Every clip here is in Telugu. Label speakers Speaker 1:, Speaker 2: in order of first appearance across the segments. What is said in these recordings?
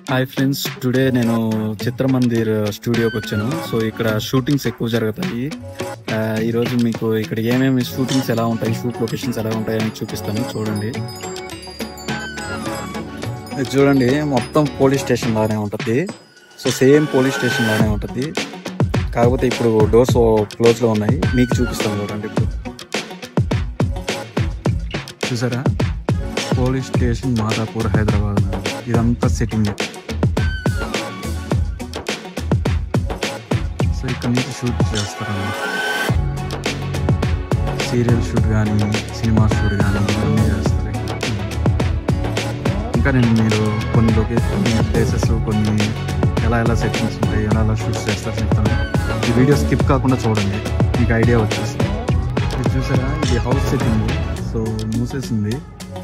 Speaker 1: హాయ్ ఫ్రెండ్స్, టుడే నేను చిత్రమందిర్ స్టూడియోకి వచ్చాను. సో ఇక్కడ షూటింగ్స్ ఎక్కువ జరుగుతాయి. ఈరోజు మీకు ఇక్కడ ఏమేమి షూటింగ్స్ ఎలా ఉంటాయి, షూట్ లొకేషన్స్ ఎలా ఉంటాయని చూపిస్తాను. చూడండి, ఇది చూడండి, మొత్తం పోలీస్ స్టేషన్ లానే ఉంటుంది. సో సేమ్ పోలీస్ స్టేషన్ లానే ఉంటుంది, కాకపోతే ఇప్పుడు డోర్స్ క్లోజ్లో ఉన్నాయి. మీకు చూపిస్తాను చూడండి. ఇప్పుడు చూసారా, పోలీస్ స్టేషన్ మాదాపూర్, హైదరాబాద్. ఇదంతా సెట్టింగ్. సో ఇక్కడ నుంచి షూట్ చేస్తారన్నమాట. సీరియల్ షూట్ కానీ, సినిమా షూట్ కానీ అన్నీ చేస్తారు. ఇంకా నేను మీరు కొన్ని ప్లేసెస్, కొన్ని ఎలా సెట్టింగ్స్ ఉంటాయి, ఎలా షూట్స్ చేస్తారు చెప్తాను. ఈ వీడియో స్కిప్ కాకుండా చూడండి, మీకు ఐడియా వచ్చేస్తుంది. ఇది చూసారా, ఇది హౌస్ సెట్టింగ్. సో మూసేసింది.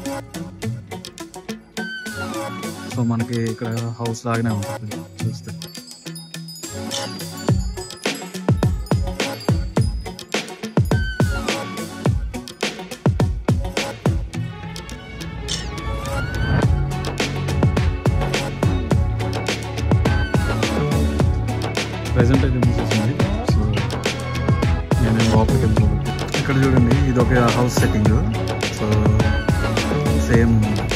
Speaker 1: సో మనకి ఇక్కడ హౌస్ లాగానే ఉంటుంది చూస్తే. ప్రెజెంట్ అయితే మూసేసింది. సో నేను లోపలికి వెళ్ళిపోవాలి. ఇక్కడ చూడండి, ఇది ఒక హౌస్ సెట్టింగ్. సో సేమ్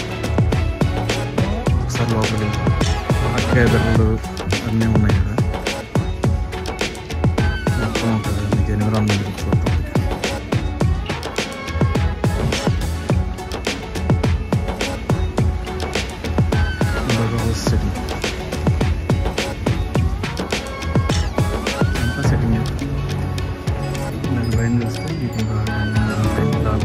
Speaker 1: ఒకసారి లోపలికి అక్కే బెడ్లు అన్నీ ఉన్నాయి కదా, మొత్తం ఉంటుంది. మీకు ఎన్విరాన్మెంట్ చూద్దాం. ఇంకొక హౌస్ సెట్టింగ్. అంతా సెట్టింగ్. నేను బయట చూస్తే మీకు ఇంకా లాగా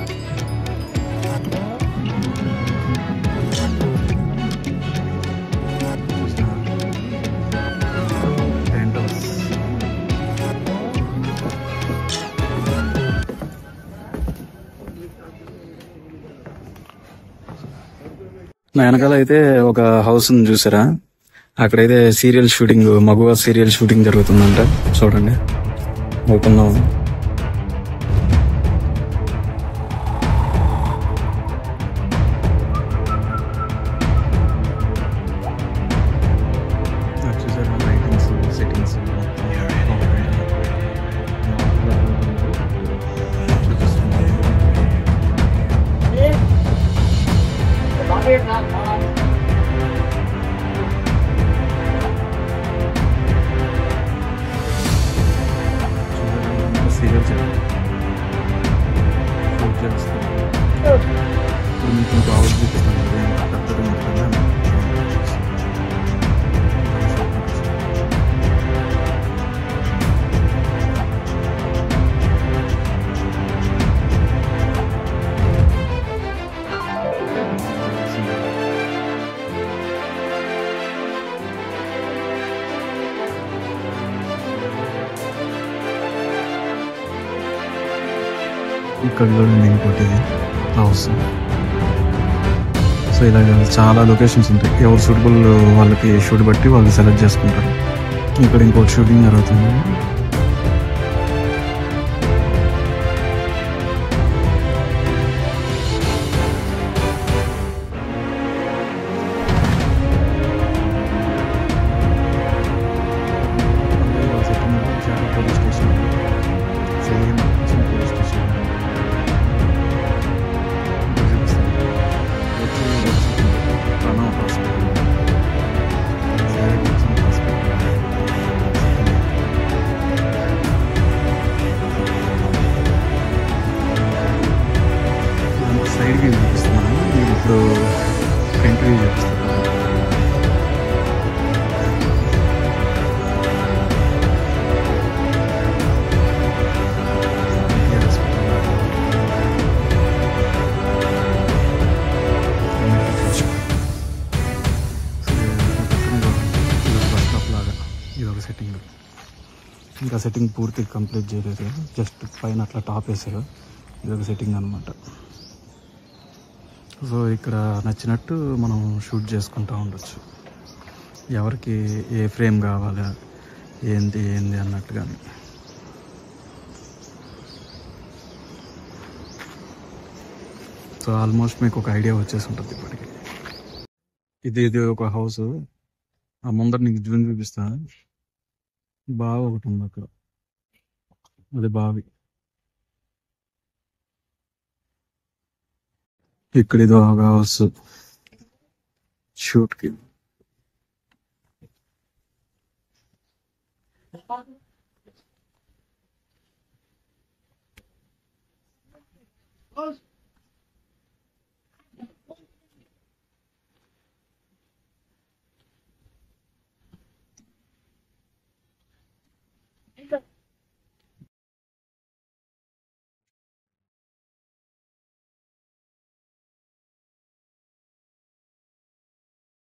Speaker 1: నా వెనకాల అయితే ఒక హౌస్ ఉంది చూసారా, అక్కడైతే serial shooting, Maguva serial shooting జరుగుతుందంట. చూడండి, వెళ్తున్నాం. చూసారా, లైటింగ్స్, సెట్టింగ్స్ సీరియల్ షూట్ చేస్తాను. ఇప్పుడు మీకు ఇంకా హౌస్ చూపిస్తాను. పెద్దగా ఉంటుంది. ఇక్కడ చూడండి, ఇంకోటి హౌస్. సో ఇలా చాలా లొకేషన్స్ ఉంటాయి. ఎవరు సూటబుల్ వాళ్ళకి షూట్ బట్టి వాళ్ళు సెలెక్ట్ చేసుకుంటారు. ఇక్కడ ఇంకోటి షూటింగ్ జరుగుతుంది. Police station, same police station. Side view చూపిస్తున్నాను, మీరు ఇప్పుడు ఫ్రంట్ వ్యూ చూపిస్తాను. ఇదొక సెట్టింగ్. ఇంకా సెట్టింగ్ పూర్తి కంప్లీట్ చేయలేదు, జస్ట్ పైన అట్లా టాప్ వేసారు. ఇదొక సెట్టింగ్ అనమాట. సో ఇక్కడ నచ్చినట్టు మనం షూట్ చేసుకుంటూ ఉండొచ్చు. ఎవరికి ఏ ఫ్రేమ్ కావాలా, ఏంది అన్నట్టుగా. సో ఆల్మోస్ట్ మీకు ఒక ఐడియా వచ్చేసి ఉంటుంది ఇప్పటికి. ఇది ఒక హౌస్. ఆ ముందర నీకు జూన్ చూపిస్తా. బావి ఒకటి ఉంది అక్కడ, అది బావి. ఇక్కడ ఇది ఒక హౌస్ షూట్ కి.